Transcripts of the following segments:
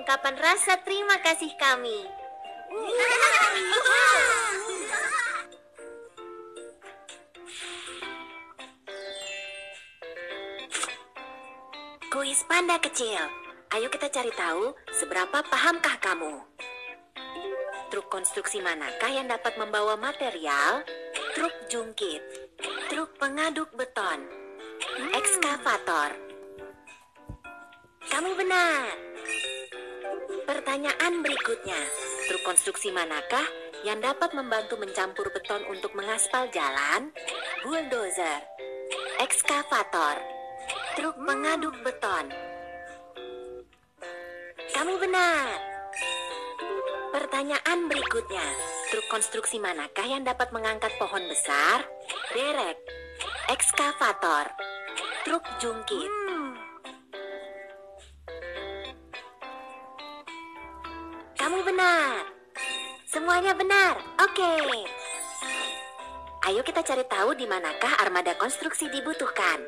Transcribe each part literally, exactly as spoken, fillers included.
ungkapan rasa terima kasih kami. Kuis panda kecil. Ayo kita cari tahu seberapa pahamkah kamu. Truk konstruksi manakah yang dapat membawa material? Truk jungkit, truk pengaduk beton, ekskavator. Kamu benar. Pertanyaan berikutnya, truk konstruksi manakah yang dapat membantu mencampur beton untuk mengaspal jalan? Bulldozer, ekskavator, truk pengaduk beton. Kamu benar. Pertanyaan berikutnya, truk konstruksi manakah yang dapat mengangkat pohon besar? Derek, ekskavator, truk jungkit. Kamu benar. Semuanya benar. Oke. Ayo kita cari tahu di manakah armada konstruksi dibutuhkan.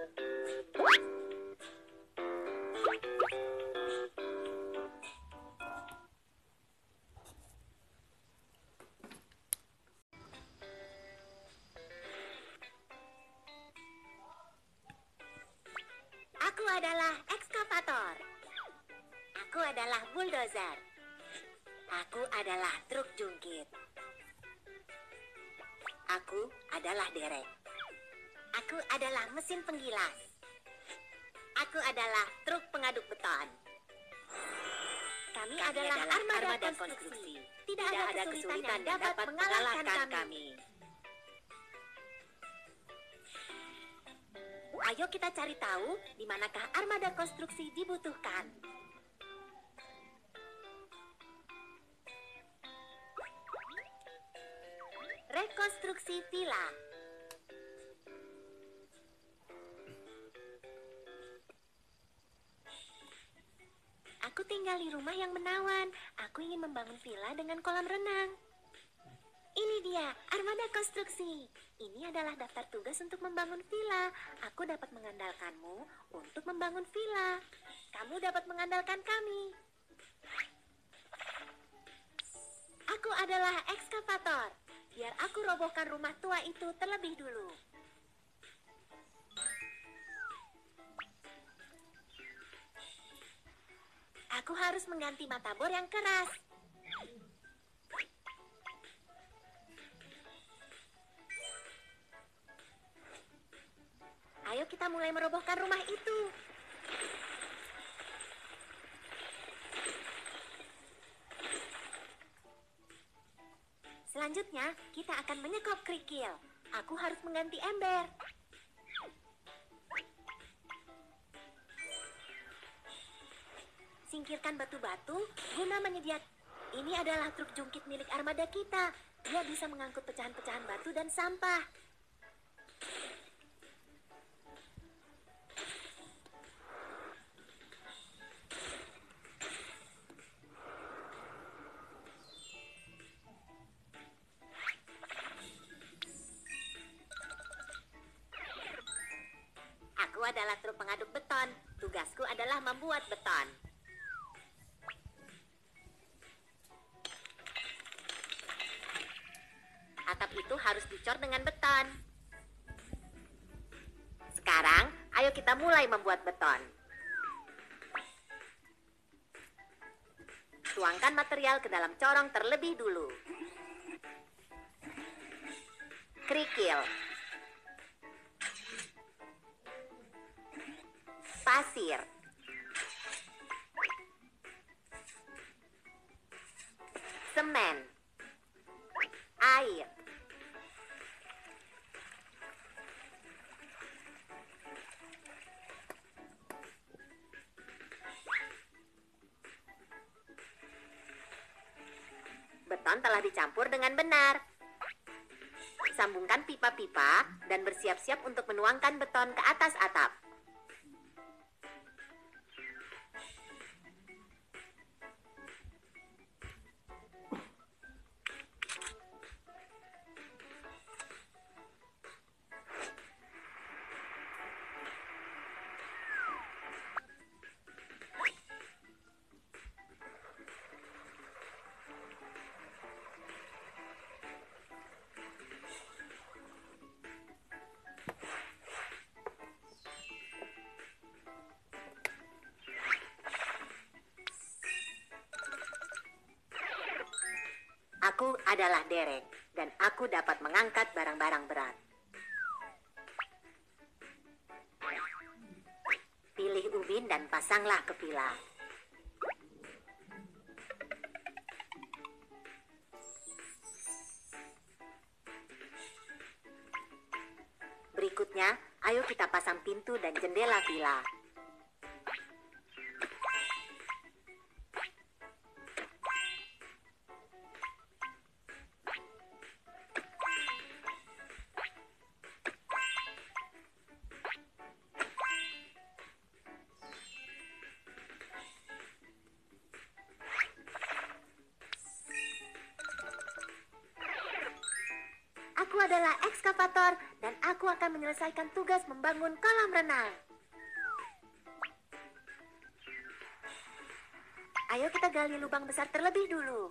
Aku adalah ekskavator. Aku adalah bulldozer. Aku adalah truk jungkit. Aku adalah derek. Aku adalah mesin penggilas. Aku adalah truk pengaduk beton. Kami, kami adalah, adalah armada, armada konstruksi. konstruksi. Tidak, Tidak ada kesulitan yang dapat mengalahkan kami. kami. Ayo kita cari tahu di manakah armada konstruksi dibutuhkan. Rekonstruksi villa. Aku tinggal di rumah yang menawan. Aku ingin membangun villa dengan kolam renang. Ini dia, armada konstruksi. Ini adalah daftar tugas untuk membangun villa. Aku dapat mengandalkanmu untuk membangun villa. Kamu dapat mengandalkan kami. Aku adalah ekskavator. Biar aku robohkan rumah tua itu terlebih dulu. Aku harus mengganti mata bor yang keras. Ayo kita mulai merobohkan rumah itu. Selanjutnya, kita akan menyekop kerikil. Aku harus mengganti ember. Singkirkan batu-batu guna menyediakan. Ini adalah truk jungkit milik armada kita. Dia bisa mengangkut pecahan-pecahan batu dan sampah. Aku adalah truk pengaduk beton. Tugasku adalah membuat beton. Atap itu harus dicor dengan beton. Sekarang, ayo kita mulai membuat beton. Tuangkan material ke dalam corong terlebih dulu. Kerikil. Pasir. Semen. Air. Beton telah dicampur dengan benar. Sambungkan pipa-pipa dan bersiap-siap untuk menuangkan beton ke atas atap. Aku adalah Derek, dan aku dapat mengangkat barang-barang berat. Pilih ubin dan pasanglah ke pila. Berikutnya, ayo kita pasang pintu dan jendela villa. Aku adalah ekskavator dan aku akan menyelesaikan tugas membangun kolam renang. Ayo kita gali lubang besar terlebih dulu.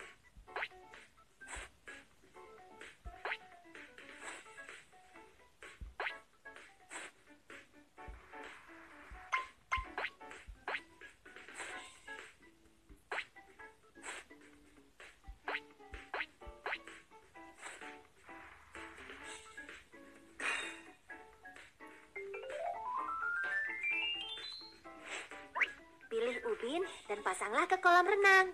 Pilih ubin dan pasanglah ke kolam renang.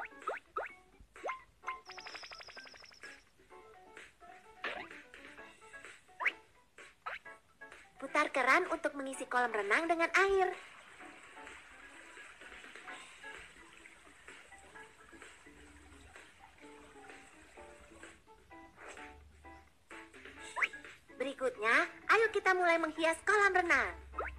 Putar keran untuk mengisi kolam renang dengan air. Berikutnya, ayo kita mulai menghias kolam renang.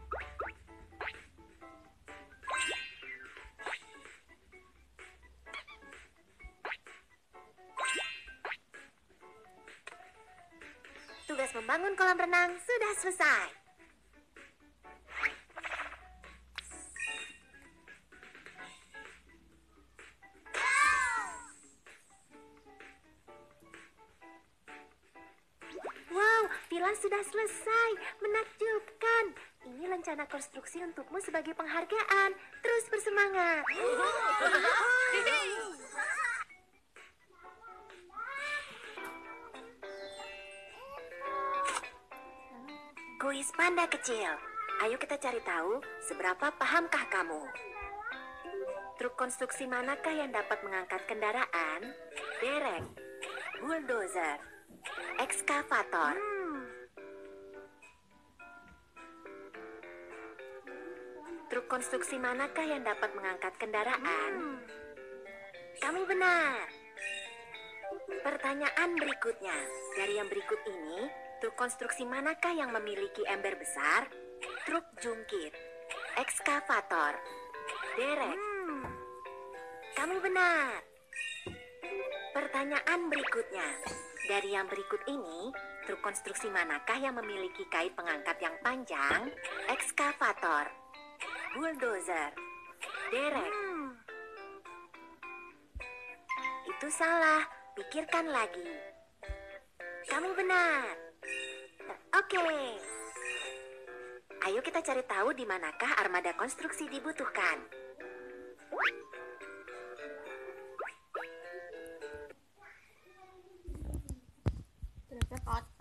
Tugas membangun kolam renang sudah selesai. Wow, villa sudah selesai. Menakjubkan. Ini rencana konstruksi untukmu sebagai penghargaan. Terus bersemangat. Kuis panda kecil. Ayo kita cari tahu seberapa pahamkah kamu. Truk konstruksi manakah yang dapat mengangkat kendaraan? Derek, bulldozer, ekskavator. Truk konstruksi manakah yang dapat mengangkat kendaraan? Kamu benar. Pertanyaan berikutnya. Dari yang berikut ini, truk konstruksi manakah yang memiliki ember besar? Truk jungkit, ekskavator, derek. Kamu benar. Pertanyaan berikutnya. Dari yang berikut ini, truk konstruksi manakah yang memiliki kait pengangkat yang panjang? Ekskavator, bulldozer, derek. Itu salah. Pikirkan lagi. Kamu benar. Oke. Ayo kita cari tahu di manakah armada konstruksi dibutuhkan. Ternyata